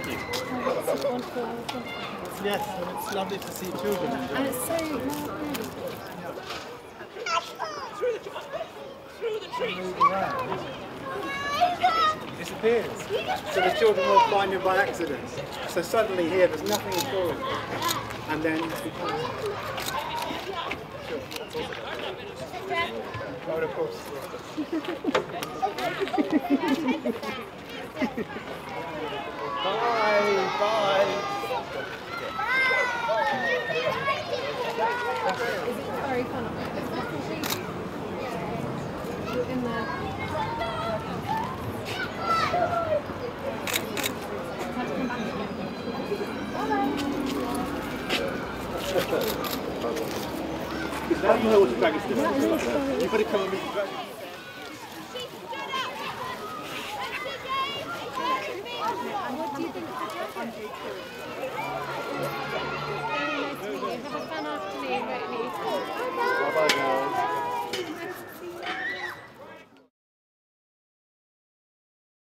Thank you. Oh, it's so wonderful. Yes, and it's lovely to see children enjoy. And it's so lovely. Through the trees. It disappears. So the children will find him by accident. So suddenly here there's nothing at all. And then it becomes... Sure. Oh, of course. Bye, bye. Very fun. In there. Have to come back again. Now you know what the dragon's doing. You've got to come and meet the dragon.